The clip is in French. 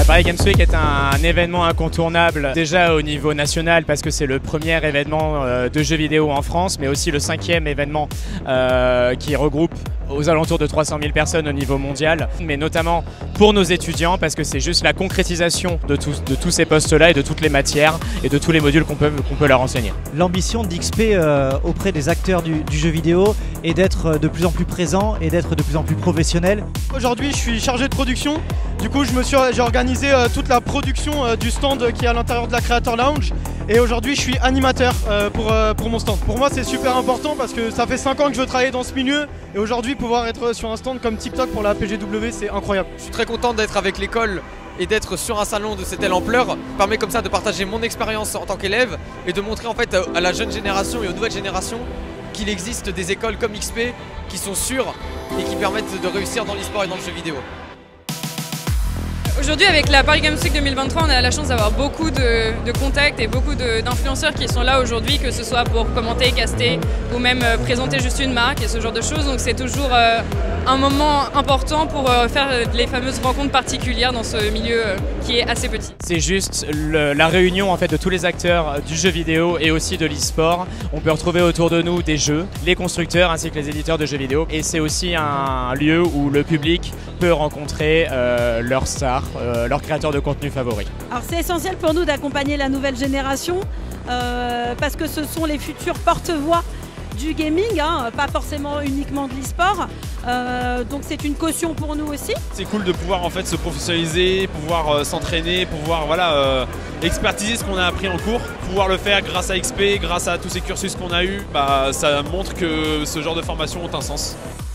Paris Games Week est un événement incontournable déjà au niveau national parce que c'est le premier événement de jeux vidéo en France, mais aussi le 5e événement qui regroupe aux alentours de 300 000 personnes au niveau mondial, mais notamment pour nos étudiants parce que c'est juste la concrétisation de tous ces postes-là et de toutes les matières et de tous les modules qu'on peut leur enseigner. L'ambition d'XP auprès des acteurs du jeu vidéo est d'être de plus en plus présent et d'être de plus en plus professionnel. Aujourd'hui je suis chargé de production, du coup j'ai organisé toute la production du stand qui est à l'intérieur de la Creator Lounge et aujourd'hui je suis animateur pour mon stand. Pour moi c'est super important parce que ça fait 5 ans que je veux travailler dans ce milieu et aujourd'hui pouvoir être sur un stand comme TikTok pour la PGW c'est incroyable. Je suis très content d'être avec l'école et d'être sur un salon de cette telle ampleur. Ça permet comme ça de partager mon expérience en tant qu'élève et de montrer en fait à la jeune génération et aux nouvelles générations qu'il existe des écoles comme XP qui sont sûres et qui permettent de réussir dans l'e-sport et dans le jeu vidéo. Aujourd'hui avec la Paris Games Week 2023 on a la chance d'avoir beaucoup de contacts et beaucoup d'influenceurs qui sont là aujourd'hui, que ce soit pour commenter, caster ou même présenter juste une marque et ce genre de choses, donc c'est toujours un moment important pour faire les fameuses rencontres particulières dans ce milieu qui est assez petit. C'est juste la réunion en fait de tous les acteurs du jeu vidéo et aussi de l'e-sport. On peut retrouver autour de nous des jeux, les constructeurs ainsi que les éditeurs de jeux vidéo, et c'est aussi un lieu où le public peut rencontrer leurs stars, leurs créateurs de contenu favoris. Alors c'est essentiel pour nous d'accompagner la nouvelle génération parce que ce sont les futurs porte-voix du gaming, pas forcément uniquement de l'e-sport. Donc c'est une caution pour nous aussi. C'est cool de pouvoir en fait se professionnaliser, pouvoir s'entraîner, pouvoir expertiser ce qu'on a appris en cours, pouvoir le faire grâce à XP, grâce à tous ces cursus qu'on a eu, ça montre que ce genre de formation ont un sens.